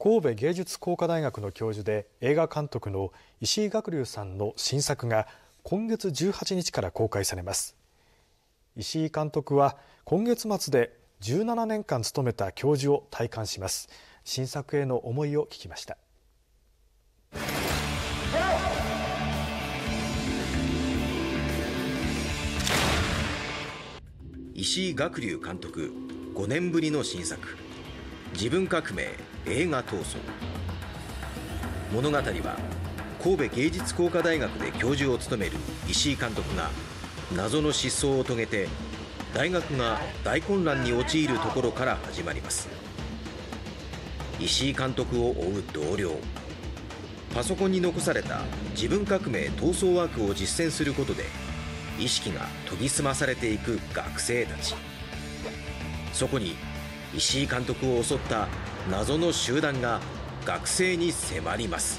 神戸芸術工科大学の教授で映画監督の石井学龍さんの新作が今月18日から公開されます。石井監督は今月末で17年間務めた教授を退官します。新作への思いを聞きました。 石井学龍監督5年ぶりの新作、自分革命映画闘争。物語は神戸芸術工科大学で教授を務める石井監督が謎の失踪を遂げて大学が大混乱に陥るところから始まります。石井監督を追う同僚、パソコンに残された自分革命闘争枠を実践することで意識が研ぎ澄まされていく学生たち。そこに石井監督を襲った謎の集団が学生に迫ります。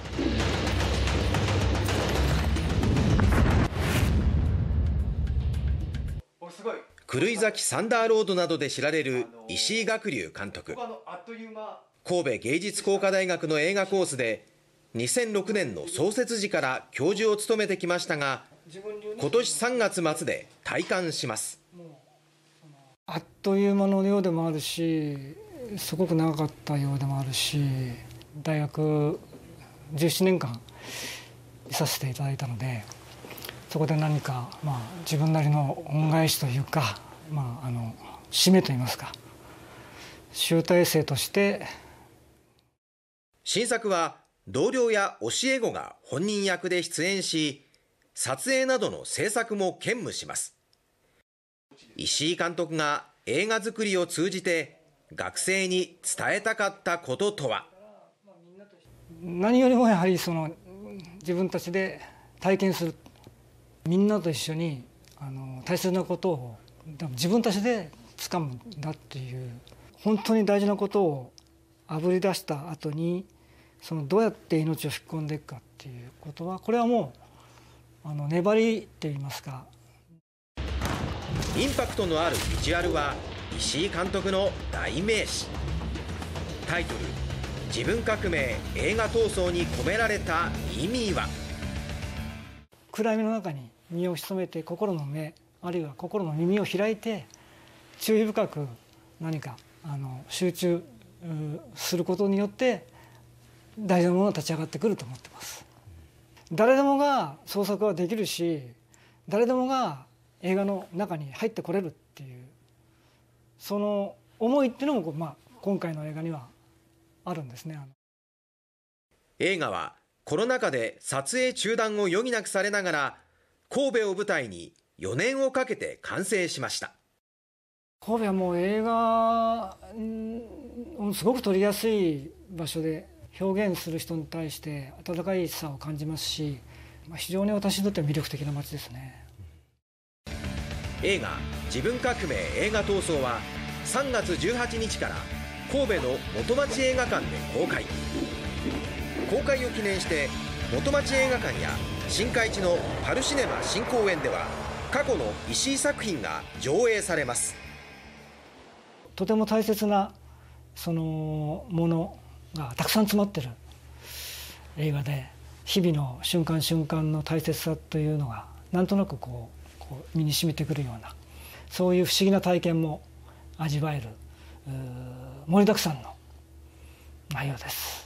狂い咲きサンダーロードなどで知られる石井学龍監督。神戸芸術工科大学の映画コースで2006年の創設時から教授を務めてきましたが、今年3月末で退官します。 あっという間のようでもあるし、すごく長かったようでもあるし、大学17年間いさせていただいたので、そこで何か、自分なりの恩返しというか、使命といいますか、集大成として。 新作は同僚や教え子が本人役で出演し、撮影などの制作も兼務します。石井監督が映画作りを通じて学生に伝えたかったこととは。 何よりもやはり自分たちで体験する、みんなと一緒に大切なことを自分たちで掴むんだっていう、本当に大事なことをあぶり出した後にどうやって命を引っ込んでいくかっていうことは、これはもう粘りっていいますか。 インパクトのあるビジュアルは石井監督の代名詞。タイトル「自分革命映画闘争」に込められた意味は。 暗闇の中に身を潜めて、心の目あるいは心の耳を開いて注意深く何か集中することによって大事なものが立ち上がってくると思ってます。誰でもが創作はできるし、誰でもが映画の中に入ってこれるっていう、その思いっていうのも、今回の映画にはあるんですね。 映画はコロナ禍で撮影中断を余儀なくされながら神戸を舞台に4年をかけて完成しました。 神戸はもう映画すごく撮りやすい場所で、表現する人に対して温かいさを感じますし、非常に私にとっては魅力的な街ですね。 映画「自分革命映画闘争」は3月18日から神戸の元町映画館で公開。公開を記念して元町映画館や新海地のパルシネマ新公園では過去の石井作品が上映されます。 とても大切なものがたくさん詰まってる映画で、日々の瞬間瞬間の大切さというのがなんとなく身に染みてくるような、そういう不思議な体験も味わえる盛りだくさんの内容です。